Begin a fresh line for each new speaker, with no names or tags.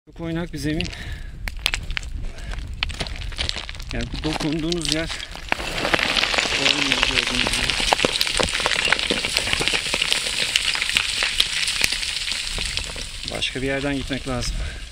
Çok oynak bir zemin. Yani dokunduğunuz yer olmuyor gördüğünüz gibi. Başka bir yerden gitmek lazım.